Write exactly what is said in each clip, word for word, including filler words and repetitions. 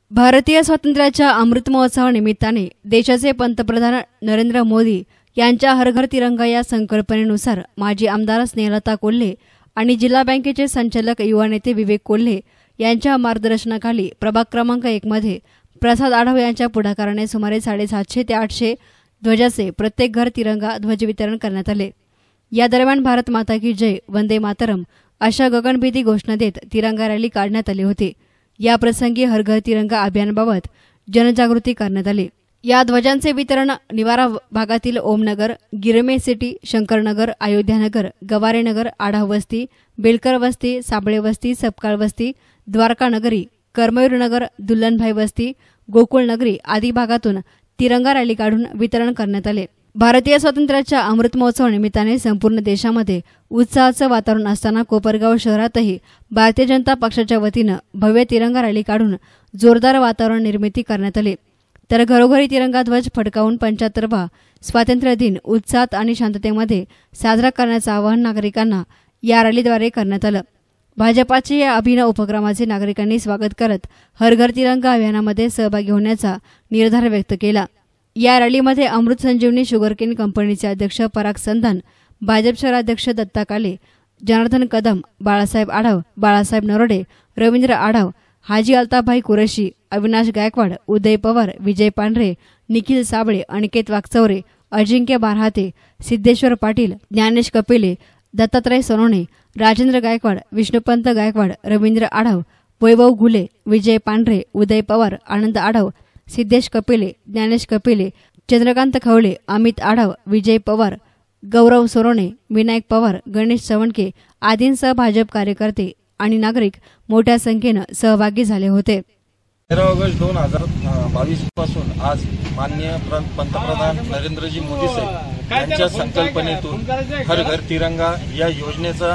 भारतीय स्वातंत्र्याच्या अमृत महोत्सवानिमित्ताने देशाचे पंतप्रधान नरेंद्र मोदी यांच्या हर घर तिरंगा या संकल्पनेनुसार माजी आमदार स्नेहलता कोल्हे आणि जिल्हा बँकेचे संचालक युवा नेते विवेक कोल्हे यांच्या मार्गदर्शनाखाली प्रभाग क्रमांक एक मध्ये प्रसाद आढाव यांच्या पुढाकाराने सुमारे साडेसातशे ते आठशे ध्वजाचे प्रत्येक घर तिरंगा ध्वज वितरण करण्यात आले। या दरम्यान भारत माता की जय, वंदे मातरम अशा गगनभेदी घोषणा देत तिरंगा रॅली काढण्यात आली होती। या प्रसंगी हर घर तिरंगा अभियानाबाबत जनजागृती करण्यात आली। या ध्वजांचे वितरण निवारा भागातील ओमनगर, गिरमे सिटी, शंकरनगर, अयोध्यानगर, गवारेनगर, आढाव वस्ती, बेलकर वस्ती, साबळे वस्ती, सपकाळ वस्ती, द्वारका नगरी, करमयूर नगर, दुल्लनभाई वस्ती, गोकुळ नगरी आदी भागातून तिरंगा रॅली काढून वितरण करण्यात आले। भारतीय स्वातंत्र्याच्या अमृत महोत्सवानिमित्ताने संपूर्ण देशामध्ये उत्साहाचं वातावरण असताना कोपरगाव शहरातही भारतीय जनता पक्षाच्या वतीनं भव्य तिरंगा रॅली काढून जोरदार वातावरण निर्मिती करण्यात आली। तर घरोघरी तिरंगा ध्वज फडकावून पंच्याहत्तरावा स्वातंत्र्य दिन उत्साहात आणि शांततेमध्ये साजरा करण्याचं आवाहन नागरिकांना या रॅलीद्वारे करण्यात आलं। भाजपाच्या या अभिनव उपक्रमाचे नागरिकांनी स्वागत करत हर घर तिरंगा अभियानामध्ये सहभागी होण्याचा निर्धार व्यक्त केला। या रॅलीमध्ये अमृत संजीवनी शुगरकेन कंपनीचे अध्यक्ष पराग संधान, भाजप शहराध्यक्ष दत्ता काले, जनार्दन कदम, बाळासाहेब आढाव, बाळासाहेब नरोडे, रवींद्र आढाव, हाजी अल्ताफभाई कुरेशी, अविनाश गायकवाड, उदय पवार, विजय पांढरे, निखिल साबळे, अनिकेत वागचौरे, अजिंक्य बारहाते, सिद्धेश्वर पाटील, ज्ञानेश कपिले, दत्तात्रय सोनवणे, राजेंद्र गायकवाड, विष्णुपंत गायकवाड, रवींद्र आढाव, वैभव घुले, विजय पांढरे, उदय पवार, आनंद आढाव, सिद्धेश कपिले, ज्ञानेश कपिले, चंद्रकांत खवळे, अमित आढाव, विजय पवार, गौरव सोनवणे, विनायक पवार, गणेश चवणके आदींसह भाजप कार्यकर्ते आणि नागरिक मोठ्या संख्येनं सहभागी झाले होते। तेरा ऑगस्ट दोन हजार बावीस पासून आज माननीय पंतप्रधान नरेंद्रजी मोदी साहेब यांच्या संकल्पनेतून हर घर तिरंगा या योजनेचा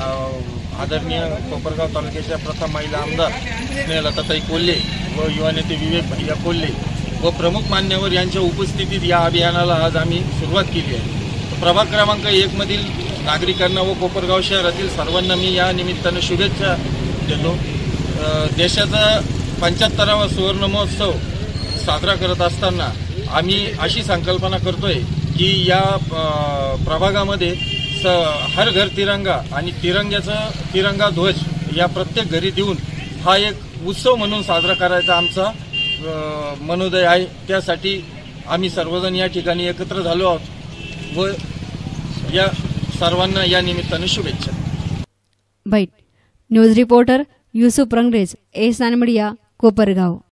आदरणीय कोपरगाव तालुक्याच्या प्रथम महिला आमदार स्नेहलताताई कोल्हे व युवा नेते विवेक भैया कोल्हे व प्रमुख मान्यवर यांच्या उपस्थितीत या अभियानाला आज आम्ही सुरुवात केली आहे। प्रभाग क्रमांक एक मधील नागरिकांना व कोपरगाव शहरातील सर्वांना मी या निमित्ताने शुभेच्छा देतो। देशाचा पंच्याहत्तरावा सुवर्ण महोत्सव साजरा करत असताना आम्ही अशी संकल्पना करतोय की या प्रभागामध्ये स हर घर तिरंगा आणि तिरंग्याचा तिरंगा ध्वज या प्रत्येक घरी देऊन हा एक उत्सव म्हणून साजरा करायचा आमचा मनोदय आहे। त्यासाठी आम्ही सर्वजण या ठिकाणी एकत्र झालो आहोत व या सर्वांना या निमित्ताने शुभेच्छा। Bite news reporter Yusuf Rangrez, S nine media, Kopargaon.